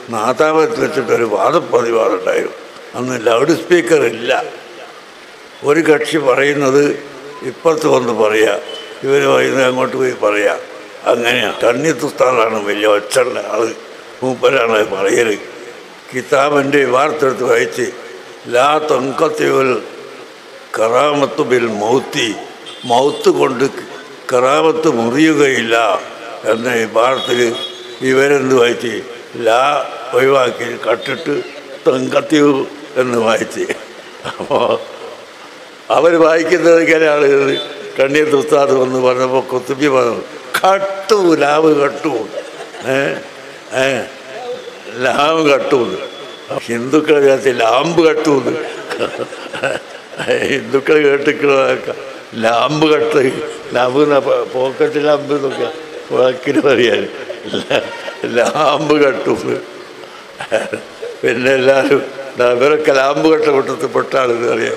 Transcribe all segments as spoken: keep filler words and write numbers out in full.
നാദാപുരത്ത് വെച്ചിട്ടൊരു വാദപ്രതിവാദം ഉണ്ടായിരുന്നു. അന്ന് ലൗഡ് സ്പീക്കർ ഇല്ല. ഒരു കക്ഷി പറയുന്നത് ഇപ്പുറത്ത് വന്ന് പറയുക, ഇവർ പറയുന്നത് അങ്ങോട്ട് പോയി പറയുക. അങ്ങനെയാണ്. കണ്ണിത്തുസ്താദാണ് വലിയ ഒച്ചുള്ള ആൾ, മൂപ്പരാണ് പറയൽ. കിതാബിൻ്റെ വാർത്തെടുത്ത് വായിച്ച് ലാ തങ്കത്തിൽ കറാമത്ത് ബിൽ മൗത്തി, മൗത്ത് കൊണ്ട് കറാമത്ത് മുറിയുകയില്ല എന്ന ഈ വാർത്തയിൽ ഇവരെന്ത് വായിച്ച് ലാ ഒഴിവാക്കി കട്ടിട്ട് തങ്കത്തിൽ എന്ന് വായിച്ച്. അപ്പോൾ അവർ വായിക്കുന്നത് ഇങ്ങനെ ആളുകൾ കണ്ണീർ ഉസ്താദ് വന്ന് പറഞ്ഞപ്പോൾ കുത്തുബി പറഞ്ഞു കട്ടു ലാവ് കട്ടു ഏ ഏ ലാവ് കട്ടുന്ന്. ഹിന്ദുക്കൾ വിചാരിച്ച ലാമ്പ് കട്ടുന്ന്. ഹിന്ദുക്കൾ കേട്ടിട്ടുള്ള lamp cut, lamp pocket lamp എന്നൊക്കെ വാക്കിന് പറയാൻ ലാമ്പ് കട്ടുന്ന്. പിന്നെ എല്ലാവരും ഇവരൊക്കെ ലാമ്പ് കട്ട കൂട്ടത്തിൽ പെട്ടാണെന്ന് അറിയാം.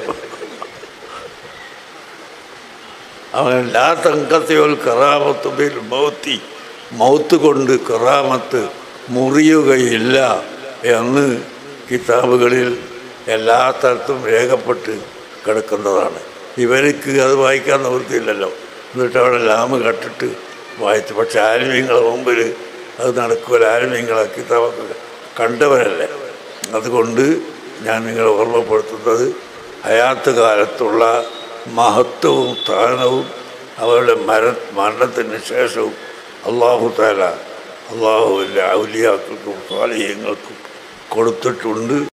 അവൻ ലാ തങ്കത്തിൽ കറാമത്ത് ബിൽ മൗത്തി, മൗത്ത് കൊണ്ട് കറാമത്ത് മുറിയുകയില്ല എന്ന് കിതാബുകളിൽ എല്ലാ സ്ഥലത്തും രേഖപ്പെട്ട് കിടക്കുന്നതാണ്. ഇവർക്ക് അത് വായിക്കാൻ നിവൃത്തിയില്ലല്ലോ. എന്നിട്ട് അവിടെ ലാമ് കട്ടിട്ട് വായിച്ചു. പക്ഷെ ആലിമീങ്ങളെ മുമ്പിൽ അത് നടക്കുകയില്ല. ആലിമീങ്ങളെ കിതാബൊക്കെ കണ്ടവരല്ലേ. അതുകൊണ്ട് ഞാൻ നിങ്ങളെ ഓർമ്മപ്പെടുത്തുന്നത് ഹയാത്ത് കാലത്തുള്ള മഹത്വവും സ്ഥാനവും അവരുടെ മര മരണത്തിന് ശേഷവും അള്ളാഹു തആല അള്ളാഹുവിൻ്റെ ഔലിയാക്കൾക്കും സ്വാലിഹീങ്ങൾക്കും കൊടുത്തിട്ടുണ്ട്.